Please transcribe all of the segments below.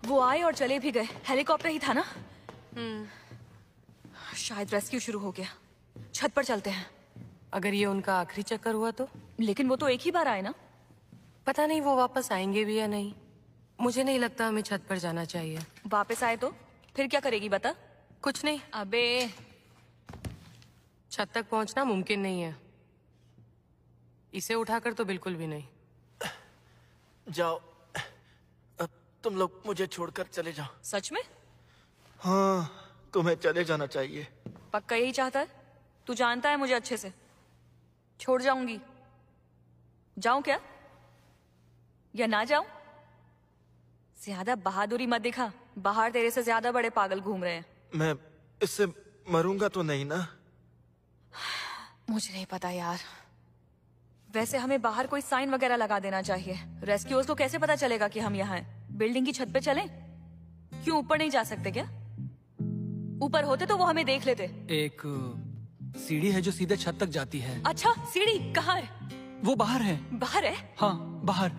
वो आए और चले भी गए। हेलीकॉप्टर ही था ना? शायद रेस्क्यू शुरू हो गया। छत पर चलते हैं। अगर ये उनका आखिरी चक्कर हुआ तो? लेकिन वो तो एक ही बार आए ना। पता नहीं वो वापस आएंगे भी या नहीं। मुझे नहीं लगता हमें छत पर जाना चाहिए। वापस आए तो फिर क्या करेगी बता? कुछ नहीं। अबे छत तक पहुंचना मुमकिन नहीं है। इसे उठाकर तो बिल्कुल भी नहीं। जाओ, अब तुम लोग मुझे छोड़कर चले जाओ। सच में? हाँ, तुम्हें चले जाना चाहिए। पक्का यही चाहता है? तू जानता है मुझे अच्छे से। छोड़ जाऊंगी। जाऊं क्या या ना जाऊं? ज्यादा बहादुरी मत दिखा। बाहर तेरे से ज्यादा बड़े पागल घूम रहे हैं। मैं इससे मरूंगा तो नहीं ना? मुझे नहीं पता यार। वैसे हमें बाहर कोई साइन वगैरह लगा देना चाहिए। रेस्क्यूअर्स को कैसे पता चलेगा कि हम यहाँ हैं? बिल्डिंग की छत पे चलें? क्यों ऊपर नहीं जा सकते क्या? ऊपर होते तो वो हमें देख लेते। एक सीढ़ी है जो सीधे छत तक जाती है। अच्छा, सीढ़ी कहाँ है? वो बाहर है। बाहर है? हाँ, बाहर।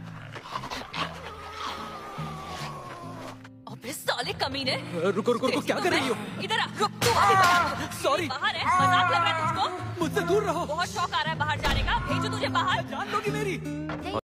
अबे साले कमीने! रुको रुको रुको, क्या कर रही हो? इधर आ, रुक तू अभी। सॉरी। बाहर है? मजाक लग रहा है तुझको? मुझसे दूर रहो। बहुत शौक आ रहा है बाहर जाने का। भेजो तुझे बाहर। जान लोगी मेरी।